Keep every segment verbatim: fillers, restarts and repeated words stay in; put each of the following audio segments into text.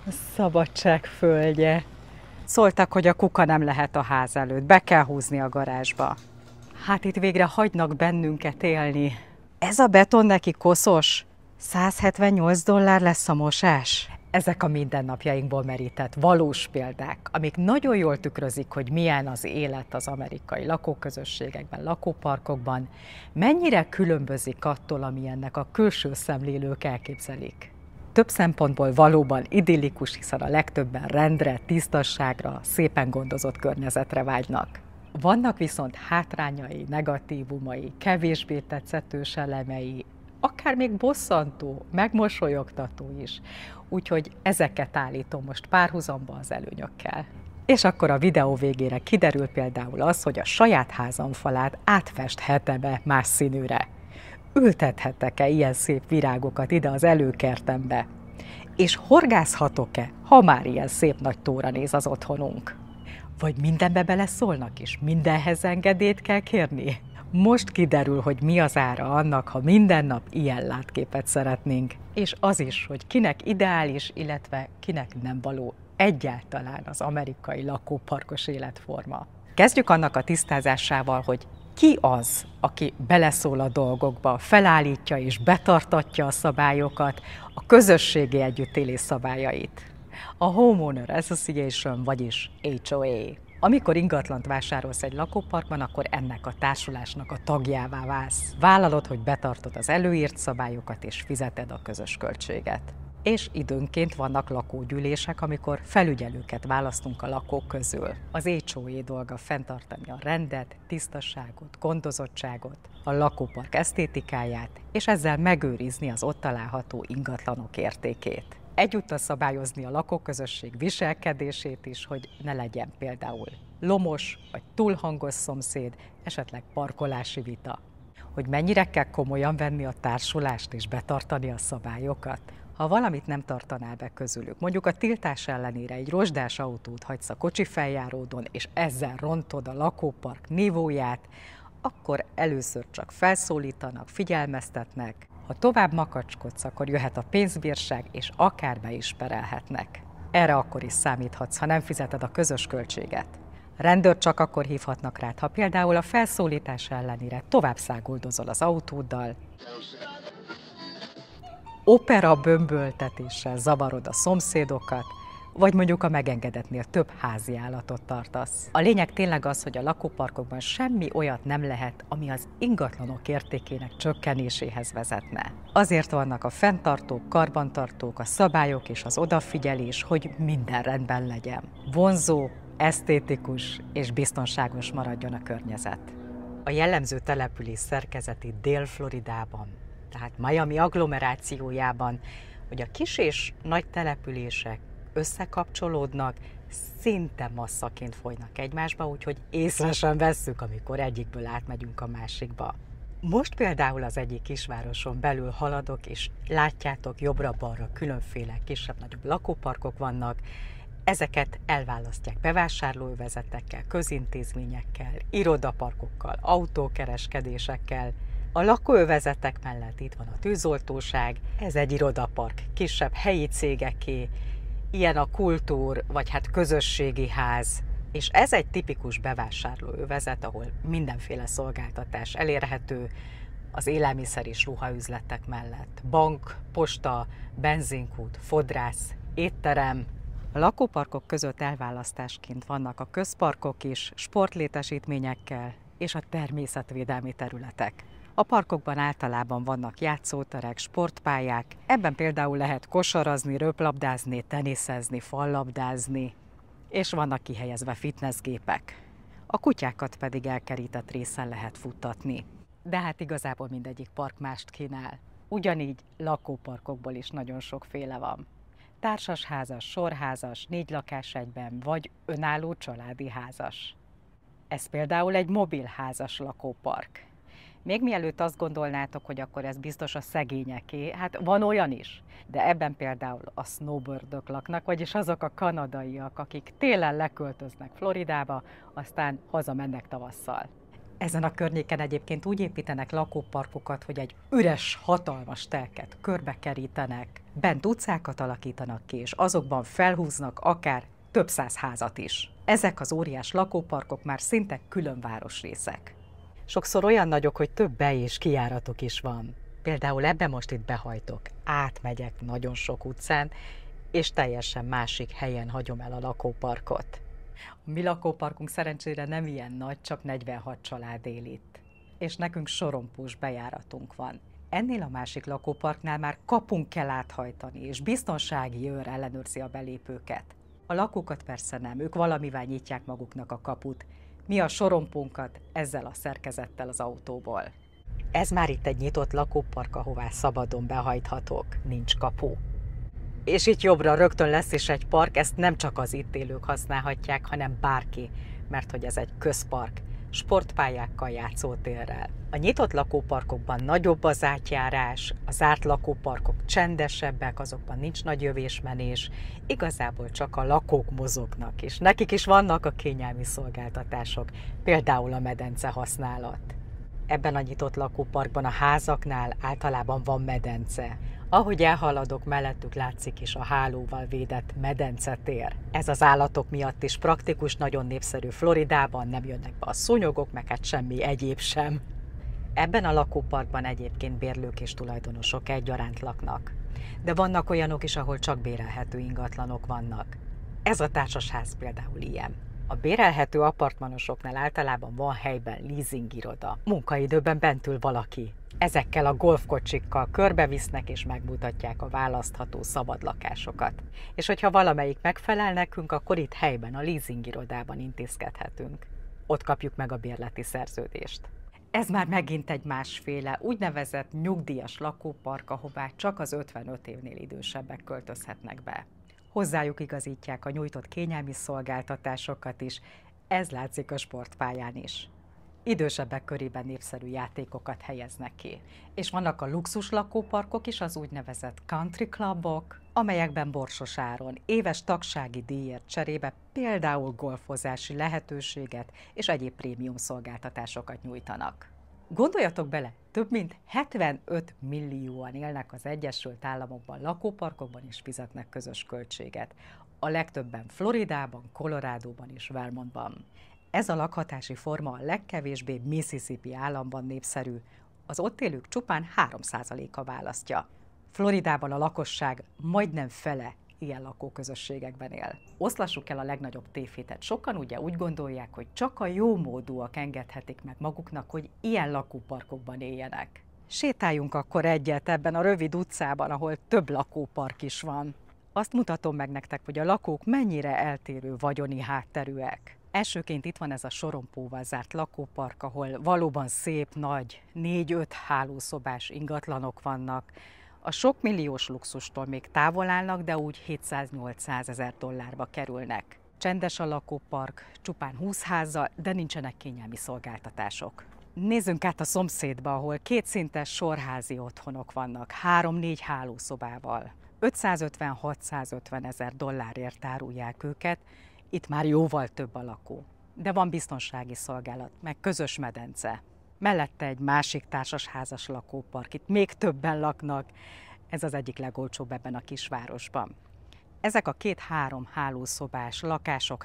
Szabadság földje. Szóltak, hogy a kuka nem lehet a ház előtt, be kell húzni a garázsba. Hát itt végre hagynak bennünket élni. Ez a beton neki koszos? száz hetvennyolc dollár lesz a mosás? Ezek a mindennapjainkból merített valós példák, amik nagyon jól tükrözik, hogy milyen az élet az amerikai lakóközösségekben, lakóparkokban, mennyire különbözik attól, amilyennek a külső szemlélők elképzelik. Több szempontból valóban idillikus, hiszen a legtöbben rendre, tisztasságra, szépen gondozott környezetre vágynak. Vannak viszont hátrányai, negatívumai, kevésbé tetszetős elemei, akár még bosszantó, megmosolyogtató is. Úgyhogy ezeket állítom most párhuzamba az előnyökkel. És akkor a videó végére kiderül például az, hogy a saját házam falát átfesthetem-e más színűre. Ültethetek-e ilyen szép virágokat ide az előkertembe? És horgászhatok-e, ha már ilyen szép nagy tóra néz az otthonunk? Vagy mindenbe beleszólnak is, mindenhez engedélyt kell kérni? Most kiderül, hogy mi az ára annak, ha minden nap ilyen látképet szeretnénk, és az is, hogy kinek ideális, illetve kinek nem való egyáltalán az amerikai lakóparkos életforma. Kezdjük annak a tisztázásával, hogy ki az, aki beleszól a dolgokba, felállítja és betartatja a szabályokat, a közösségi együttélés szabályait. A Homeowner Association, vagyis há o á. Amikor ingatlant vásárolsz egy lakóparkban, akkor ennek a társulásnak a tagjává válsz. Vállalod, hogy betartod az előírt szabályokat és fizeted a közös költséget. És időnként vannak lakógyűlések, amikor felügyelőket választunk a lakók közül. Az há o á dolga fenntartani a rendet, tisztaságot, gondozottságot, a lakópark esztétikáját, és ezzel megőrizni az ott található ingatlanok értékét. Egyúttal szabályozni a lakóközösség viselkedését is, hogy ne legyen például lomos vagy túl hangos szomszéd, esetleg parkolási vita. Hogy mennyire kell komolyan venni a társulást és betartani a szabályokat. Ha valamit nem tartanál be közülük, mondjuk a tiltás ellenére egy rozsdás autót hagysz a kocsi feljáródon, és ezzel rontod a lakópark nívóját, akkor először csak felszólítanak, figyelmeztetnek. Ha tovább makacskodsz, akkor jöhet a pénzbírság, és akár be is perelhetnek. Erre akkor is számíthatsz, ha nem fizeted a közös költséget. A rendőrt csak akkor hívhatnak rád, ha például a felszólítás ellenére tovább száguldozol az autóddal, opera bömböltetéssel zavarod a szomszédokat, vagy mondjuk a megengedettnél több házi állatot tartasz. A lényeg tényleg az, hogy a lakóparkokban semmi olyat nem lehet, ami az ingatlanok értékének csökkenéséhez vezetne. Azért vannak a fenntartók, karbantartók, a szabályok és az odafigyelés, hogy minden rendben legyen. Vonzó, esztétikus és biztonságos maradjon a környezet. A jellemző település szerkezeti Dél-Floridában, tehát Miami agglomerációjában, hogy a kis és nagy települések összekapcsolódnak, szinte masszaként folynak egymásba, úgyhogy észre sem vesszük, amikor egyikből átmegyünk a másikba. Most például az egyik kisvároson belül haladok, és látjátok, jobbra-balra különféle kisebb-nagyobb lakóparkok vannak. Ezeket elválasztják bevásárlóövezetekkel, közintézményekkel, irodaparkokkal, autókereskedésekkel. A lakóövezetek mellett itt van a tűzoltóság, ez egy irodapark, kisebb helyi cégeké, ilyen a kultúr, vagy hát közösségi ház, és ez egy tipikus bevásárlóövezet, ahol mindenféle szolgáltatás elérhető az élelmiszer és ruhaüzletek mellett. Bank, posta, benzinkút, fodrász, étterem. A lakóparkok között elválasztásként vannak a közparkok is, sportlétesítményekkel és a természetvédelmi területek. A parkokban általában vannak játszóterek, sportpályák, ebben például lehet kosarazni, röplabdázni, teniszezni, fallabdázni, és vannak kihelyezve fitnessgépek. A kutyákat pedig elkerített részen lehet futtatni. De hát igazából mindegyik park mást kínál. Ugyanígy lakóparkokból is nagyon sokféle van. Társasházas, sorházas, négy lakás egyben, vagy önálló családi házas. Ez például egy mobilházas lakópark. Még mielőtt azt gondolnátok, hogy akkor ez biztos a szegényeké, hát van olyan is. De ebben például a snowbirdök laknak, vagyis azok a kanadaiak, akik télen leköltöznek Floridába, aztán hazamennek tavasszal. Ezen a környéken egyébként úgy építenek lakóparkokat, hogy egy üres, hatalmas telket körbekerítenek, bent utcákat alakítanak ki, és azokban felhúznak akár több száz házat is. Ezek az óriás lakóparkok már szinte külön városrészek. Sokszor olyan nagyok, hogy több be- és kijáratok is van. Például ebbe most itt behajtok, átmegyek nagyon sok utcán, és teljesen másik helyen hagyom el a lakóparkot. A mi lakóparkunk szerencsére nem ilyen nagy, csak negyvenhat család él itt. És nekünk sorompós bejáratunk van. Ennél a másik lakóparknál már kapunk kell áthajtani, és biztonsági őr ellenőrzi a belépőket. A lakókat persze nem, ők valamivel nyitják maguknak a kaput. Mi a sorompónkat ezzel a szerkezettel az autóból. Ez már itt egy nyitott lakópark, ahová szabadon behajthatok, nincs kapu. És itt jobbra rögtön lesz is egy park, ezt nem csak az itt élők használhatják, hanem bárki, mert hogy ez egy közpark, sportpályákkal, játszótérrel. A nyitott lakóparkokban nagyobb az átjárás, a zárt lakóparkok csendesebbek, azokban nincs nagy jövésmenés, igazából csak a lakók mozognak, és nekik is vannak a kényelmi szolgáltatások, például a medence használat. Ebben a nyitott lakóparkban a házaknál általában van medence. Ahogy elhaladok, mellettük látszik is a hálóval védett medencetér. Ez az állatok miatt is praktikus, nagyon népszerű Floridában, nem jönnek be a szúnyogok, meg hát semmi egyéb sem. Ebben a lakóparkban egyébként bérlők és tulajdonosok egyaránt laknak. De vannak olyanok is, ahol csak bérelhető ingatlanok vannak. Ez a társasház például ilyen. A bérelhető apartmanosoknál általában van helyben leasingiroda. Munkaidőben bent ül valaki. Ezekkel a golfkocsikkal körbevisznek és megmutatják a választható szabad lakásokat. És hogyha valamelyik megfelel nekünk, akkor itt helyben a leasingirodában intézkedhetünk. Ott kapjuk meg a bérleti szerződést. Ez már megint egy másféle, úgynevezett nyugdíjas lakópark, ahová csak az ötvenöt évnél idősebbek költözhetnek be. Hozzájuk igazítják a nyújtott kényelmi szolgáltatásokat is, ez látszik a sportpályán is. Idősebbek körében népszerű játékokat helyeznek ki. És vannak a luxus lakóparkok is, az úgynevezett country clubok, amelyekben borsos áron éves tagsági díjért cserébe például golfozási lehetőséget és egyéb prémium szolgáltatásokat nyújtanak. Gondoljatok bele, több mint hetvenöt millióan élnek az Egyesült Államokban lakóparkokban és fizetnek közös költséget. A legtöbben Floridában, Colorádóban és Vermontban. Ez a lakhatási forma a legkevésbé Mississippi államban népszerű, az ott élők csupán három százaléka választja. Floridában a lakosság majdnem fele ilyen lakóközösségekben él. Oszlassuk el a legnagyobb tévhitet. Sokan ugye úgy gondolják, hogy csak a jómódúak engedhetik meg maguknak, hogy ilyen lakóparkokban éljenek. Sétáljunk akkor egyet ebben a rövid utcában, ahol több lakópark is van. Azt mutatom meg nektek, hogy a lakók mennyire eltérő vagyoni hátterűek. Elsőként itt van ez a sorompóval zárt lakópark, ahol valóban szép, nagy, négy-öt hálószobás ingatlanok vannak. A sok milliós luxustól még távol állnak, de úgy hétszáz-nyolcszáz ezer dollárba kerülnek. Csendes a lakópark, csupán húsz házzal, de nincsenek kényelmi szolgáltatások. Nézzünk át a szomszédba, ahol kétszintes sorházi otthonok vannak, három-négy hálószobával. ötszázötven-hatszázötven ezer dollárért árulják őket, itt már jóval több a lakó. De van biztonsági szolgálat, meg közös medence. Mellette egy másik társasházas lakópark, itt még többen laknak, ez az egyik legolcsóbb ebben a kisvárosban. Ezek a két-három hálószobás lakások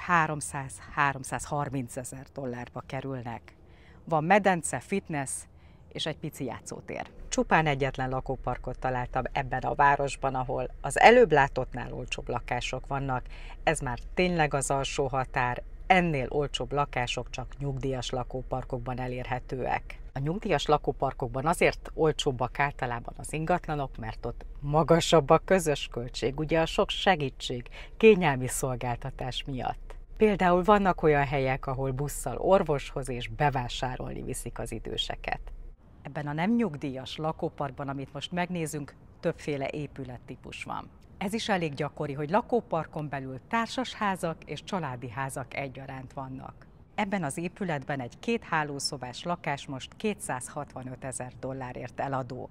háromszáz-háromszázharminc ezer dollárba kerülnek. Van medence, fitness és egy pici játszótér. Csupán egyetlen lakóparkot találtam ebben a városban, ahol az előbb látottnál olcsóbb lakások vannak. Ez már tényleg az alsó határ, ennél olcsóbb lakások csak nyugdíjas lakóparkokban elérhetőek. A nyugdíjas lakóparkokban azért olcsóbbak általában az ingatlanok, mert ott magasabb a közös költség, ugye a sok segítség, kényelmi szolgáltatás miatt. Például vannak olyan helyek, ahol busszal orvoshoz és bevásárolni viszik az időseket. Ebben a nem nyugdíjas lakóparkban, amit most megnézünk, többféle épülettípus van. Ez is elég gyakori, hogy lakóparkon belül társasházak és családi házak egyaránt vannak. Ebben az épületben egy két hálószobás lakás most kétszázhatvanöt ezer dollárért eladó.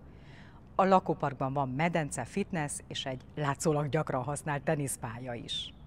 A lakóparkban van medence, fitness és egy látszólag gyakran használt teniszpálya is.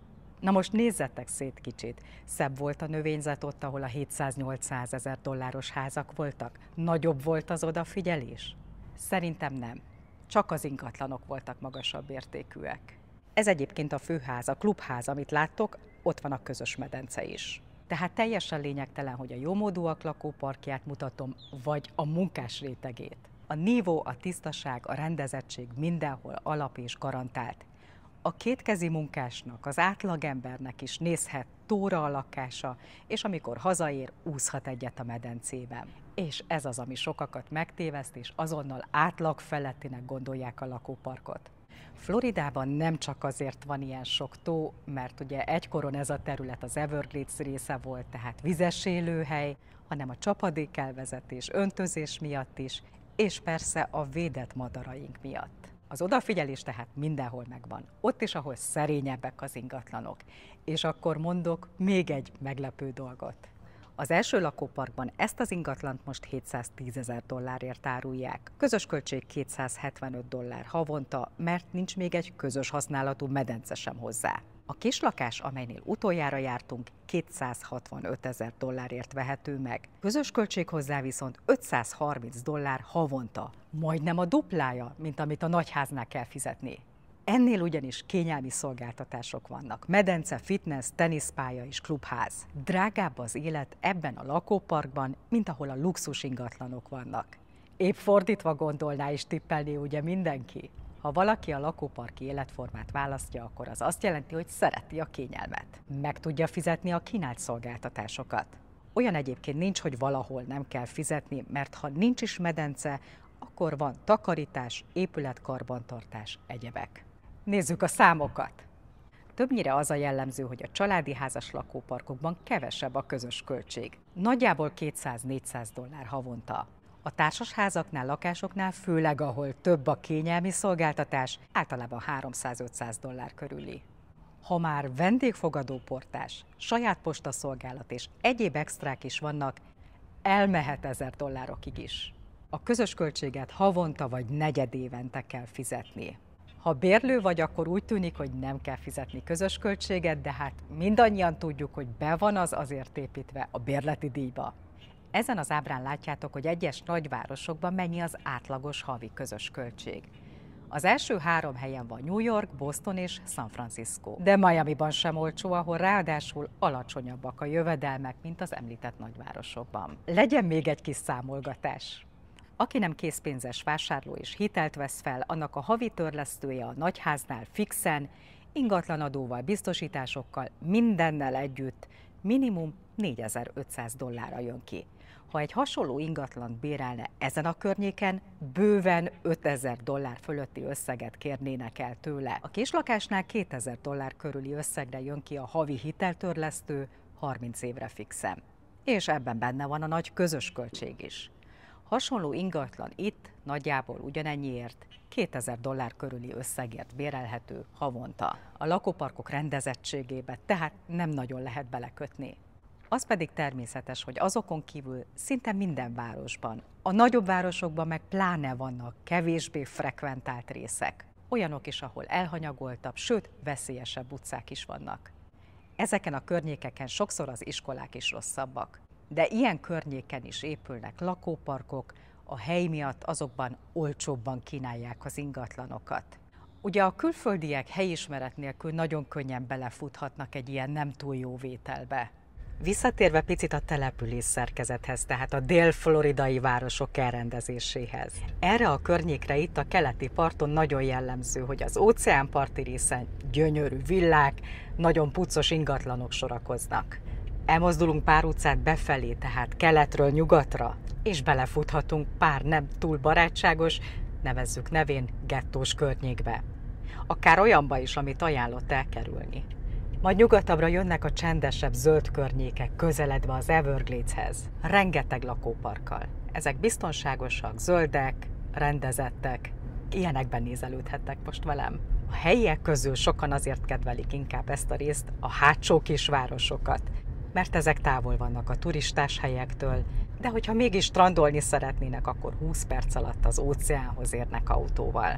Na most nézzetek szét kicsit. Szebb volt a növényzet ott, ahol a hétszáz-nyolcszáz ezer dolláros házak voltak? Nagyobb volt az odafigyelés? Szerintem nem. Csak az ingatlanok voltak magasabb értékűek. Ez egyébként a főház, a klubház, amit láttok, ott van a közös medence is. Tehát teljesen lényegtelen, hogy a jómódúak lakóparkját mutatom, vagy a munkás rétegét. A nívó, a tisztaság, a rendezettség mindenhol alap és garantált. A kétkezi munkásnak, az átlagembernek is nézhet tóra a lakása, és amikor hazaér, úszhat egyet a medencében. És ez az, ami sokakat megtéveszt, és azonnal átlag felettinek gondolják a lakóparkot. Floridában nem csak azért van ilyen sok tó, mert ugye egykoron ez a terület az Everglades része volt, tehát vizes élőhely, hanem a csapadékelvezetés, öntözés miatt is, és persze a védett madaraink miatt. Az odafigyelés tehát mindenhol megvan, ott is, ahol szerényebbek az ingatlanok. És akkor mondok még egy meglepő dolgot. Az első lakóparkban ezt az ingatlant most hétszáztízezer dollárért árulják. Közös költség kétszázhetvenöt dollár havonta, mert nincs még egy közös használatú medence sem hozzá. A kislakás, amelynél utoljára jártunk, kétszázhatvanöt ezer dollárért vehető meg. Közös költség hozzá viszont ötszázharminc dollár havonta. Majdnem a duplája, mint amit a nagyháznál kell fizetni. Ennél ugyanis kényelmi szolgáltatások vannak. Medence, fitness, teniszpálya és klubház. Drágább az élet ebben a lakóparkban, mint ahol a luxus ingatlanok vannak. Épp fordítva gondolná és tippelné ugye mindenki. Ha valaki a lakóparki életformát választja, akkor az azt jelenti, hogy szereti a kényelmet. Meg tudja fizetni a kínált szolgáltatásokat. Olyan egyébként nincs, hogy valahol nem kell fizetni, mert ha nincs is medence, akkor van takarítás, épületkarbantartás, egyebek. Nézzük a számokat! Többnyire az a jellemző, hogy a családi házas lakóparkokban kevesebb a közös költség. Nagyjából kétszáz-négyszáz dollár havonta. A társasházaknál, lakásoknál, főleg ahol több a kényelmi szolgáltatás, általában háromszáz-ötszáz dollár körüli. Ha már vendégfogadó portás, saját postaszolgálat és egyéb extrák is vannak, elmehet ezer dollárokig is. A közös költséget havonta vagy negyedévente kell fizetni. Ha bérlő vagy, akkor úgy tűnik, hogy nem kell fizetni közös költséget, de hát mindannyian tudjuk, hogy be van az azért építve a bérleti díjba. Ezen az ábrán látjátok, hogy egyes nagyvárosokban mennyi az átlagos havi közös költség. Az első három helyen van New York, Boston és San Francisco. De Miamiban sem olcsó, ahol ráadásul alacsonyabbak a jövedelmek, mint az említett nagyvárosokban. Legyen még egy kis számolgatás. Aki nem készpénzes vásárló és hitelt vesz fel, annak a havi törlesztője a nagyháznál fixen, ingatlanadóval, biztosításokkal, mindennel együtt minimum négyezer-ötszáz dollárra jön ki. Ha egy hasonló ingatlant bérelne ezen a környéken, bőven ötezer dollár fölötti összeget kérnének el tőle. A kislakásnál kétezer dollár körüli összegre jön ki a havi hiteltörlesztő harminc évre fixen. És ebben benne van a nagy közös költség is. Hasonló ingatlan itt nagyjából ugyanennyiért, kétezer dollár körüli összegért bérelhető havonta. A lakóparkok rendezettségébe tehát nem nagyon lehet belekötni. Az pedig természetes, hogy azokon kívül szinte minden városban, a nagyobb városokban meg pláne vannak kevésbé frekventált részek. Olyanok is, ahol elhanyagoltabb, sőt veszélyesebb utcák is vannak. Ezeken a környékeken sokszor az iskolák is rosszabbak. De ilyen környéken is épülnek lakóparkok, a hely miatt azokban olcsóbban kínálják az ingatlanokat. Ugye a külföldiek helyismeret nélkül nagyon könnyen belefuthatnak egy ilyen nem túl jó vételbe. Visszatérve picit a település szerkezethez, tehát a dél-floridai városok elrendezéséhez. Erre a környékre itt a keleti parton nagyon jellemző, hogy az óceánparti részen gyönyörű villák, nagyon puccos ingatlanok sorakoznak. Elmozdulunk pár utcát befelé, tehát keletről nyugatra, és belefuthatunk pár nem túl barátságos, nevezzük nevén gettós környékbe. Akár olyanba is, amit ajánlott elkerülni. Majd nyugatabbra jönnek a csendesebb zöld környékek, közeledve az Evergladeshez. Rengeteg lakóparkkal. Ezek biztonságosak, zöldek, rendezettek. Ilyenekben nézelődhettek most velem. A helyiek közül sokan azért kedvelik inkább ezt a részt, a hátsó kisvárosokat, mert ezek távol vannak a turistás helyektől, de hogyha mégis strandolni szeretnének, akkor húsz perc alatt az óceánhoz érnek autóval.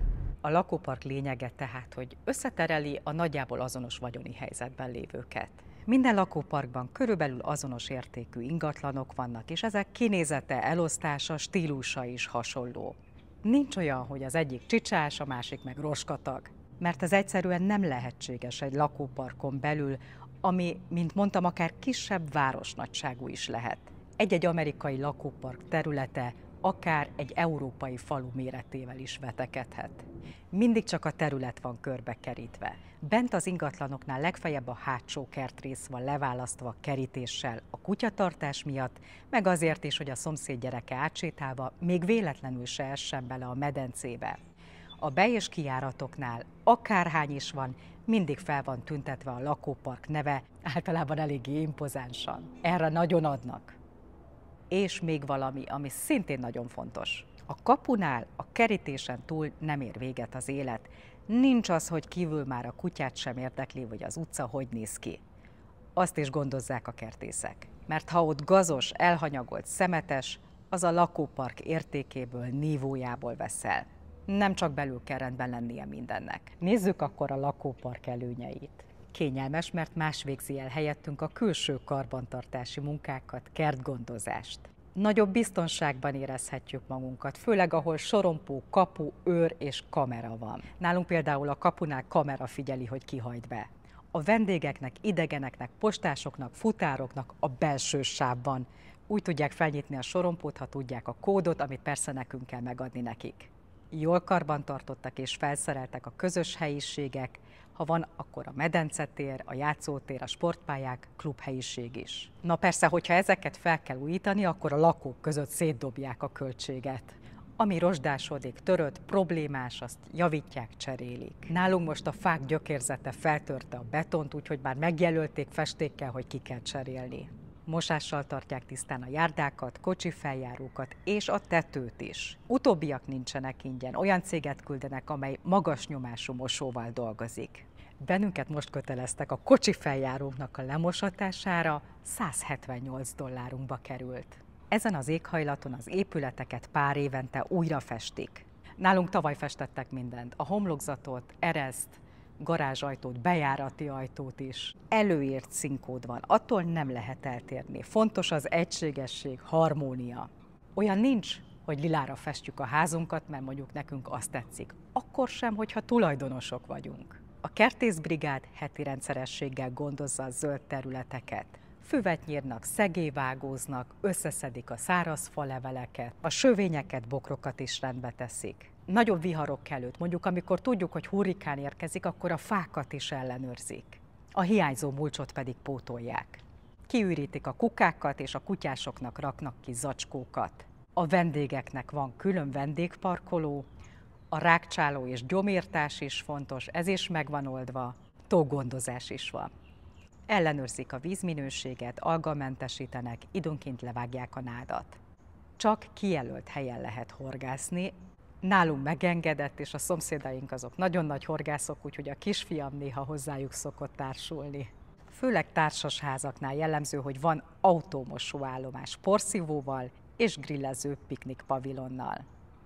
A lakópark lényege tehát, hogy összetereli a nagyjából azonos vagyoni helyzetben lévőket. Minden lakóparkban körülbelül azonos értékű ingatlanok vannak, és ezek kinézete, elosztása, stílusa is hasonló. Nincs olyan, hogy az egyik csicsás, a másik meg roskatag, mert ez egyszerűen nem lehetséges egy lakóparkon belül, ami, mint mondtam, akár kisebb városnagyságú is lehet. Egy-egy amerikai lakópark területe akár egy európai falu méretével is vetekedhet. Mindig csak a terület van körbekerítve. Bent az ingatlanoknál legfeljebb a hátsó kertrész van leválasztva kerítéssel a kutyatartás miatt, meg azért is, hogy a szomszéd gyereke átsétálva még véletlenül se essen bele a medencébe. A be- és kijáratoknál akárhány is van, mindig fel van tüntetve a lakópark neve, általában eléggé impozánsan. Erre nagyon adnak. És még valami, ami szintén nagyon fontos. A kapunál, a kerítésen túl nem ér véget az élet. Nincs az, hogy kívül már a kutyát sem érdekli, vagy az utca hogy néz ki. Azt is gondozzák a kertészek. Mert ha ott gazos, elhanyagolt, szemetes, az a lakópark értékéből, nívójából veszel. Nem csak belül kell rendben lennie mindennek. Nézzük akkor a lakópark előnyeit. Kényelmes, mert más végzi el helyettünk a külső karbantartási munkákat, kertgondozást. Nagyobb biztonságban érezhetjük magunkat, főleg ahol sorompó, kapu, őr és kamera van. Nálunk például a kapunál kamera figyeli, hogy ki hajt be. A vendégeknek, idegeneknek, postásoknak, futároknak a belső sávban úgy tudják felnyitni a sorompót, ha tudják a kódot, amit persze nekünk kell megadni nekik. Jól karbantartottak és felszereltek a közös helyiségek, ha van, akkor a medencetér, a játszótér, a sportpályák, klubhelyiség is. Na persze, hogyha ezeket fel kell újítani, akkor a lakók között szétdobják a költséget. Ami rozsdásodik, törött, problémás, azt javítják, cserélik. Nálunk most a fák gyökérzete feltörte a betont, úgyhogy már megjelölték festékkel, hogy ki kell cserélni. Mosással tartják tisztán a járdákat, kocsifeljárókat és a tetőt is. Utóbbiak nincsenek ingyen, olyan céget küldenek, amely magas nyomású mosóval dolgozik. Bennünket most köteleztek, a kocsifeljáróknak a lemosatására száz hetvennyolc dollárunkba került. Ezen az éghajlaton az épületeket pár évente újra festik. Nálunk tavaly festettek mindent, a homlokzatot, ereszt, garázsajtót, bejárati ajtót is. Előírt színkód van, attól nem lehet eltérni. Fontos az egységesség, harmónia. Olyan nincs, hogy lilára festjük a házunkat, mert mondjuk nekünk azt tetszik. Akkor sem, hogyha tulajdonosok vagyunk. A kertészbrigád heti rendszerességgel gondozza a zöld területeket. Füvet nyírnak, szegélyvágóznak, összeszedik a száraz faleveleket, a sövényeket, bokrokat is rendbe teszik. Nagyobb viharok előtt, mondjuk amikor tudjuk, hogy hurrikán érkezik, akkor a fákat is ellenőrzik. A hiányzó mulcsot pedig pótolják. Kiürítik a kukákat, és a kutyásoknak raknak ki zacskókat. A vendégeknek van külön vendégparkoló, a rágcsáló és gyomírtás is fontos, ez is meg van oldva, tógondozás is van. Ellenőrzik a vízminőséget, algamentesítenek, időnként levágják a nádat. Csak kijelölt helyen lehet horgászni. Nálunk megengedett, és a szomszédaink azok nagyon nagy horgászok, úgyhogy a kisfiam néha hozzájuk szokott társulni. Főleg társasházaknál jellemző, hogy van autómosóállomás porszívóval és grillező piknikpavilonnal.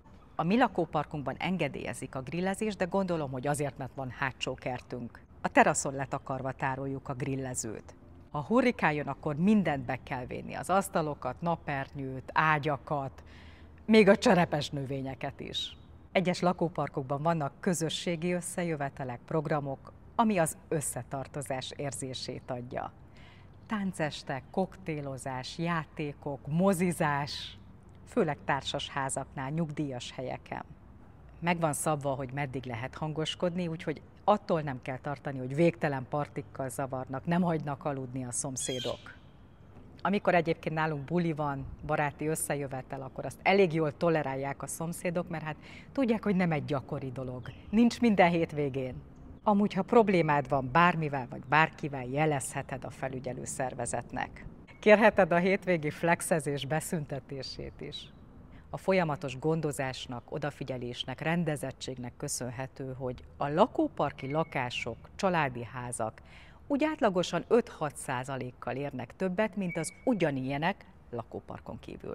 A mi lakóparkunkban engedélyezik a grillezést, de gondolom, hogy azért, mert van hátsó kertünk. A teraszon letakarva tároljuk a grillezőt. Ha hurrikán jön, akkor mindent be kell vinni, az asztalokat, napernyőt, ágyakat, még a cserepes növényeket is. Egyes lakóparkokban vannak közösségi összejövetelek, programok, ami az összetartozás érzését adja. Táncestek, koktélozás, játékok, mozizás, főleg társasházaknál, nyugdíjas helyeken. Meg van szabva, hogy meddig lehet hangoskodni, úgyhogy attól nem kell tartani, hogy végtelen partikkal zavarnak, nem hagynak aludni a szomszédok. Amikor egyébként nálunk buli van, baráti összejövetel, akkor azt elég jól tolerálják a szomszédok, mert hát tudják, hogy nem egy gyakori dolog. Nincs minden hétvégén. Amúgy, ha problémád van bármivel vagy bárkivel, jelezheted a felügyelő szervezetnek. Kérheted a hétvégi flexezés beszüntetését is. A folyamatos gondozásnak, odafigyelésnek, rendezettségnek köszönhető, hogy a lakóparki lakások, családi házak úgy átlagosan öt-hat százalékkal érnek többet, mint az ugyanilyenek lakóparkon kívül.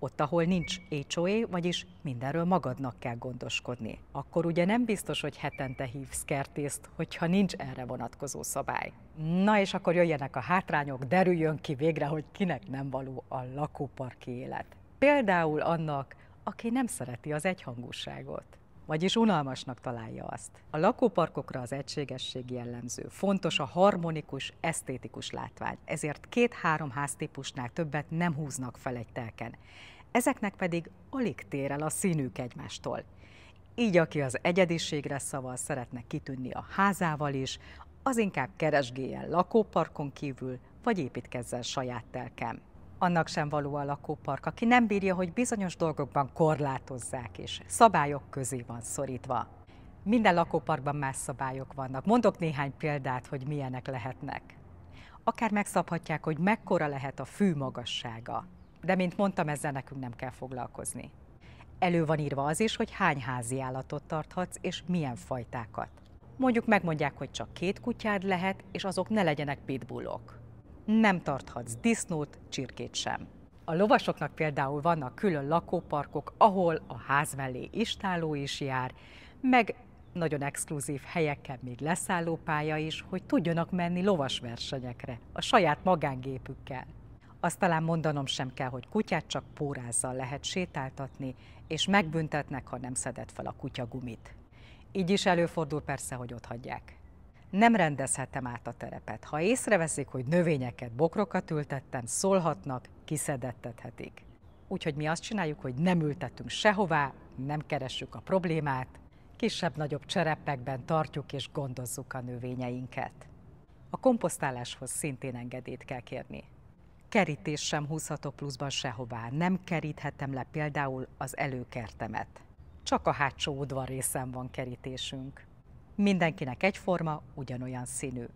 ott, ahol nincs há o á, vagyis mindenről magadnak kell gondoskodni. Akkor ugye nem biztos, hogy hetente hívsz kertészt, hogyha nincs erre vonatkozó szabály. Na és akkor jöjjenek a hátrányok, derüljön ki végre, hogy kinek nem való a lakóparki élet. Például annak, aki nem szereti az egyhangúságot, vagyis unalmasnak találja azt. A lakóparkokra az egységesség jellemző. Fontos a harmonikus, esztétikus látvány, ezért két-három háztípusnál többet nem húznak fel egy telken. Ezeknek pedig alig tér el a színük egymástól. Így aki az egyediségre szaval szeretne kitűnni a házával is, az inkább keresgéljen lakóparkon kívül, vagy építkezzen saját telken. Annak sem való a lakópark, aki nem bírja, hogy bizonyos dolgokban korlátozzák és szabályok közé van szorítva. Minden lakóparkban más szabályok vannak. Mondok néhány példát, hogy milyenek lehetnek. Akár megszabhatják, hogy mekkora lehet a fű magassága. De mint mondtam, ezzel nekünk nem kell foglalkozni. Elő van írva az is, hogy hány házi állatot tarthatsz és milyen fajtákat. Mondjuk megmondják, hogy csak két kutyád lehet, és azok ne legyenek pitbullok. Nem tarthatsz disznót, csirkét sem. A lovasoknak például vannak külön lakóparkok, ahol a ház mellé istálló is jár, meg nagyon exkluzív helyeken még leszállópálya is, hogy tudjanak menni lovasversenyekre, a saját magángépükkel. Azt talán mondanom sem kell, hogy kutyát csak pórázzal lehet sétáltatni, és megbüntetnek, ha nem szedett fel a kutyagumit. Így is előfordul persze, hogy otthagyják. Nem rendezhetem át a terepet. Ha észreveszik, hogy növényeket, bokrokat ültettem, szólhatnak, kiszedettethetik. Úgyhogy mi azt csináljuk, hogy nem ültetünk sehová, nem keressük a problémát, kisebb-nagyobb cserepekben tartjuk és gondozzuk a növényeinket. A komposztáláshoz szintén engedélyt kell kérni. Kerítés sem húzhatok pluszban sehová, nem keríthetem le például az előkertemet. Csak a hátsó udvarrészen van kerítésünk. Mindenkinek egyforma, ugyanolyan színű.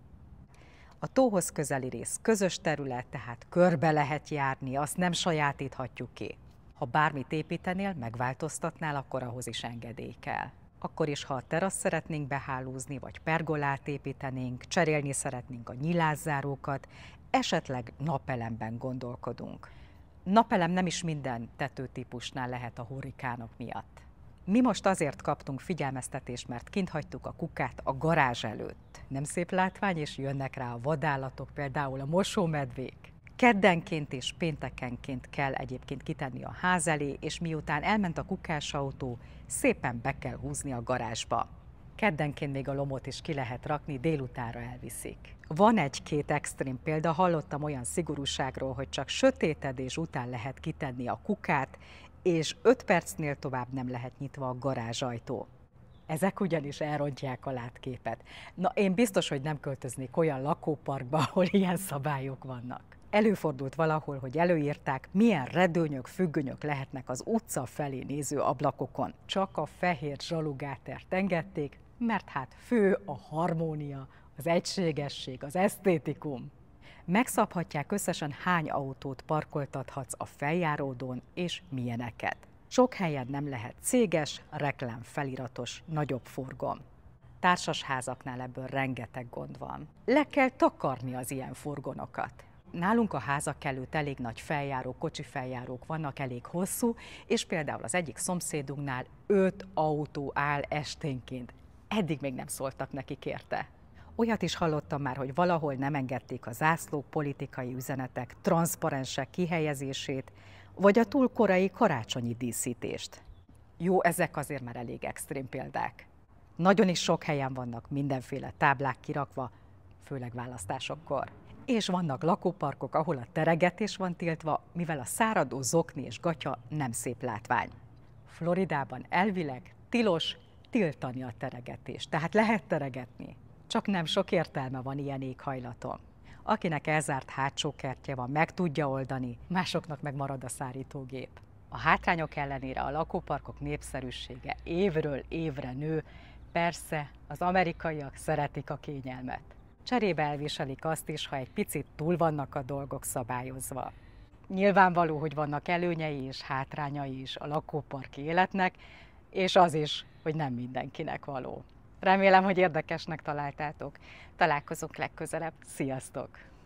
A tóhoz közeli rész közös terület, tehát körbe lehet járni, azt nem sajátíthatjuk ki. Ha bármit építenél, megváltoztatnál, akkor ahhoz is engedély kell. Akkor is, ha a teraszt szeretnénk behálózni, vagy pergolát építenénk, cserélni szeretnénk a nyilászárókat, esetleg napelemben gondolkodunk. Napelem nem is minden tetőtípusnál lehet a hurrikánok miatt. Mi most azért kaptunk figyelmeztetést, mert kint hagytuk a kukát a garázs előtt. Nem szép látvány, és jönnek rá a vadállatok, például a mosómedvék. Keddenként és péntekenként kell egyébként kitenni a ház elé, és miután elment a kukás autó, szépen be kell húzni a garázsba. Keddenként még a lomot is ki lehet rakni, délutánra elviszik. Van egy-két extrém példa, hallottam olyan szigorúságról, hogy csak sötétedés után lehet kitenni a kukát, és öt percnél tovább nem lehet nyitva a garázsajtó. Ezek ugyanis elrontják a látképet. Na, én biztos, hogy nem költöznék olyan lakóparkba, ahol ilyen szabályok vannak. Előfordult valahol, hogy előírták, milyen redőnyök, függönyök lehetnek az utca felé néző ablakokon. Csak a fehér zsalugátert engedték, mert hát fő a harmónia, az egységesség, az esztétikum. Megszabhatják összesen hány autót parkoltathatsz a feljáródon, és milyeneket. Sok helyen nem lehet céges, reklám feliratos, nagyobb furgon. Társasházaknál ebből rengeteg gond van. Le kell takarni az ilyen furgonokat. Nálunk a házak előtt elég nagy feljárók, kocsi feljárók vannak, elég hosszú, és például az egyik szomszédunknál öt autó áll esténként. Eddig még nem szóltak nekik érte. Olyat is hallottam már, hogy valahol nem engedték a zászlók, politikai üzenetek, transzparensek kihelyezését, vagy a túl korai karácsonyi díszítést. Jó, ezek azért már elég extrém példák. Nagyon is sok helyen vannak mindenféle táblák kirakva, főleg választásokkor. És vannak lakóparkok, ahol a teregetés van tiltva, mivel a száradó zokni és gatya nem szép látvány. Floridában elvileg tilos tiltani a teregetést, tehát lehet teregetni. Csak nem sok értelme van ilyen éghajlaton. Akinek elzárt hátsó kertje van, meg tudja oldani, másoknak meg marad a szárítógép. A hátrányok ellenére a lakóparkok népszerűsége évről évre nő, persze az amerikaiak szeretik a kényelmet. Cserébe elviselik azt is, ha egy picit túl vannak a dolgok szabályozva. Nyilvánvaló, hogy vannak előnyei és hátrányai is a lakóparki életnek, és az is, hogy nem mindenkinek való. Remélem, hogy érdekesnek találtátok. Találkozunk legközelebb. Sziasztok!